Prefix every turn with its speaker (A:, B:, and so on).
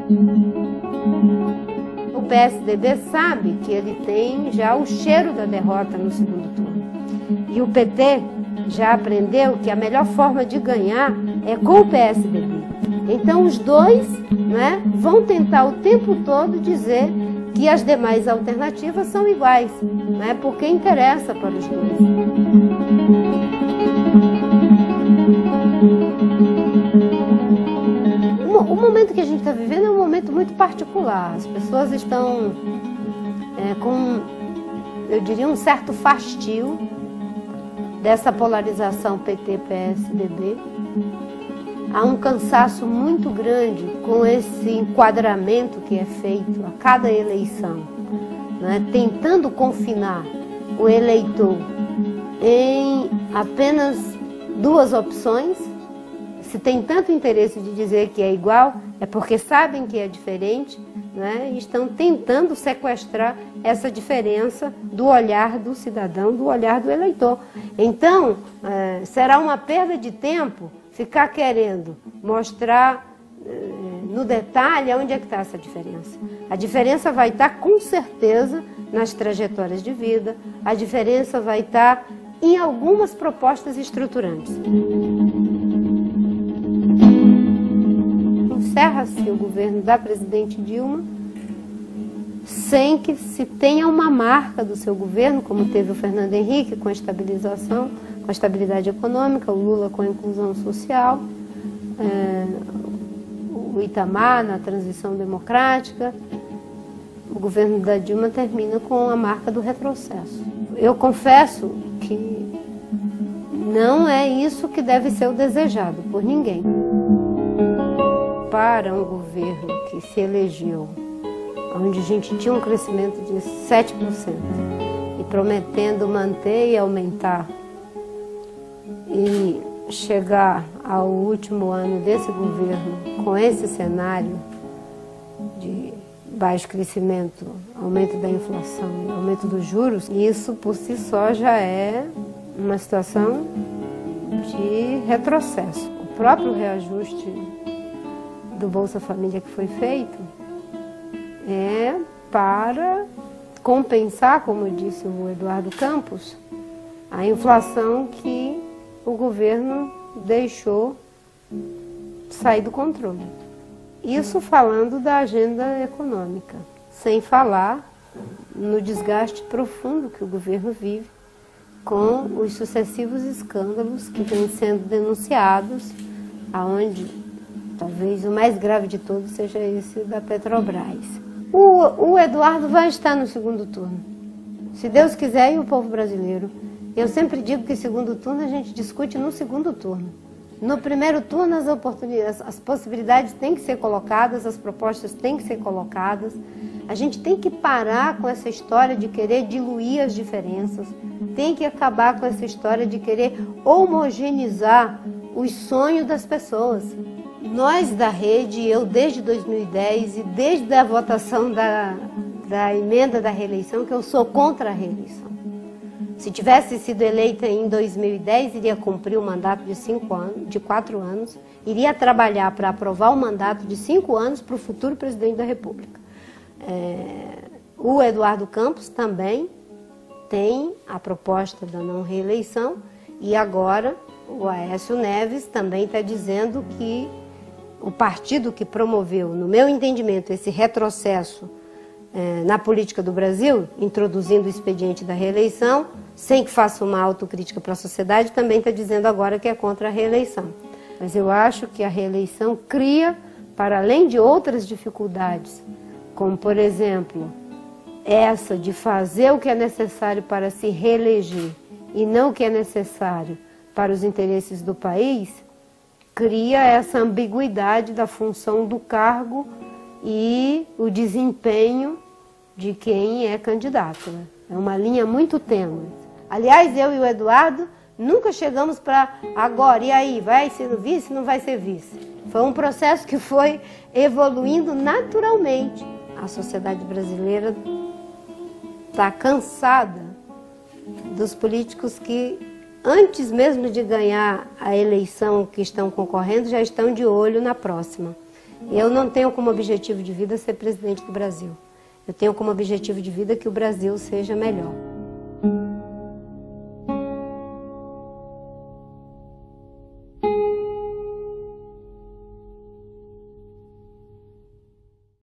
A: O PSDB sabe que ele tem já o cheiro da derrota no segundo turno. E o PT já aprendeu que a melhor forma de ganhar é com o PSDB. Então os dois, né, vão tentar o tempo todo dizer que as demais alternativas são iguais, né, porque interessa para os dois. O momento que a gente está vivendo é um momento muito particular. As pessoas estão com, eu diria, um certo fastio dessa polarização PT-PSDB. Há um cansaço muito grande com esse enquadramento que é feito a cada eleição, né? Tentando confinar o eleitor em apenas duas opções. Se tem tanto interesse de dizer que é igual, é porque sabem que é diferente, né? E estão tentando sequestrar essa diferença do olhar do cidadão, do olhar do eleitor. Então, será uma perda de tempo ficar querendo mostrar no detalhe onde é que está essa diferença. A diferença vai estar com certeza nas trajetórias de vida, a diferença vai estar em algumas propostas estruturantes. Encerra-se o governo da presidente Dilma sem que se tenha uma marca do seu governo, como teve o Fernando Henrique com a estabilização, com a estabilidade econômica, o Lula com a inclusão social, o Itamar na transição democrática. O governo da Dilma termina com a marca do retrocesso. Eu confesso que não é isso que deve ser o desejado por ninguém. Para um governo que se elegeu, onde a gente tinha um crescimento de 7% e prometendo manter e aumentar, e chegar ao último ano desse governo com esse cenário de baixo crescimento, aumento da inflação e aumento dos juros, isso por si só já é uma situação de retrocesso. O próprio reajuste do Bolsa Família que foi feito é para compensar, como disse o Eduardo Campos, a inflação que o governo deixou sair do controle. Isso falando da agenda econômica, sem falar no desgaste profundo que o governo vive com os sucessivos escândalos que vêm sendo denunciados, aonde talvez o mais grave de todos seja esse da Petrobras. O Eduardo vai estar no segundo turno, se Deus quiser, e o povo brasileiro. Eu sempre digo que segundo turno a gente discute no segundo turno. No primeiro turno as possibilidades têm que ser colocadas, as propostas têm que ser colocadas. A gente tem que parar com essa história de querer diluir as diferenças, tem que acabar com essa história de querer homogeneizar os sonhos das pessoas. Nós da rede, eu desde 2010 e desde a votação da emenda da reeleição, que eu sou contra a reeleição. Se tivesse sido eleita em 2010, iria cumprir o mandato de 4 anos, iria trabalhar para aprovar o mandato de 5 anos para o futuro presidente da República. O Eduardo Campos também tem a proposta da não reeleição e agora o Aécio Neves também está dizendo que o partido que promoveu, no meu entendimento, esse retrocesso na política do Brasil, introduzindo o expediente da reeleição, sem que faça uma autocrítica para a sociedade, também está dizendo agora que é contra a reeleição. Mas eu acho que a reeleição cria, para além de outras dificuldades, como, por exemplo, essa de fazer o que é necessário para se reeleger e não o que é necessário para os interesses do país, cria essa ambiguidade da função do cargo e o desempenho de quem é candidato, né? É uma linha muito tênue. Aliás, eu e o Eduardo nunca chegamos para agora, e aí, vai ser vice, não vai ser vice? Foi um processo que foi evoluindo naturalmente. A sociedade brasileira está cansada dos políticos que, antes mesmo de ganhar a eleição que estão concorrendo, já estão de olho na próxima. Eu não tenho como objetivo de vida ser presidente do Brasil. Eu tenho como objetivo de vida que o Brasil seja melhor.